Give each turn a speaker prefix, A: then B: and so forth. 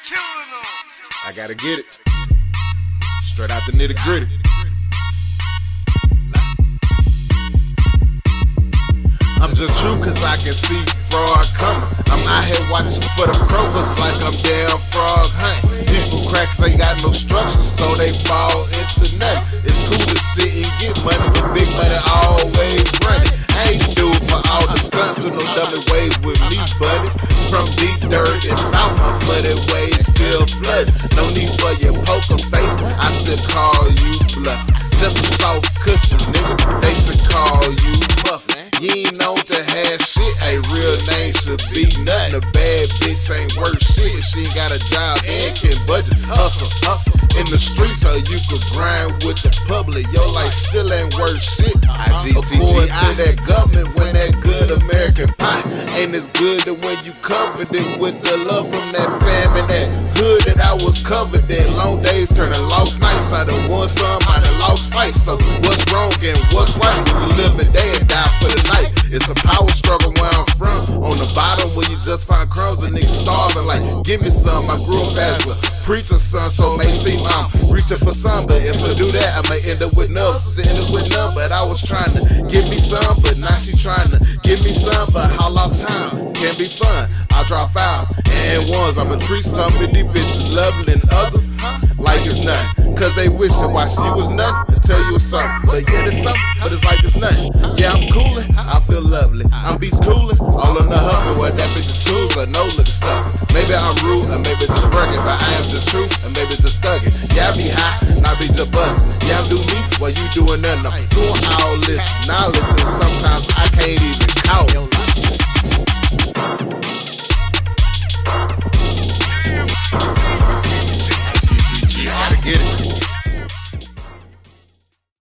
A: I gotta get it. Straight out the nitty gritty. I'm just true cause I can see fraud coming. I'm out here watching for the crowbars like I'm damn frog hunting. People cracks ain't got no structure, so they fall into nothing. It's cool to sit and get money, but big money always running. I ain't do it for all the stunts and no dummy ways with me, buddy. From deep dirt and south, my bloody ways still flooded. No need for your poker face, I still call you bluff. Just a soft cushion, nigga, they should call you muff. You ain't known to have shit, a real name should be nothing. A bad bitch ain't worth shit, she ain't got a job and can budget. Hustle, hustle in the streets so you could grind with the public. Your life still ain't worth shit. According to that government, when that good American pie ain't as good as when you covered it with the love from that famine, that hood that I was covered in. Long days turning lost nights. I done won some, I done lost fights. So what's wrong and what's right when you live a day and die for the night? It's a power struggle where I'm from. On the bottom where you just find crumbs and niggas starving like, give me some. I grew up as a preacher's son, so it may seem I'm reaching for some, but if I do that, I may end up with none. End up with none, but I was trying to give me some, but now she trying to give me some. But how long time can be fun? I draw fouls and ones. I'ma treat some of these bitches lovely and others like it's nothing, cause they wishing watching you was nothing. I tell you it's something, but yeah, it's something, but it's like it's nothing. Yeah, I'm coolin', I feel lovely. I'm beats coolin', all in the hustle where that bitch is tools, but no looking stuff. Maybe I'm rude, or maybe just rugged, but I am just true, or maybe just thuggin'. Yeah, I be high, and I be just buzzin'. Yeah, I do me while you doing nothing. I'm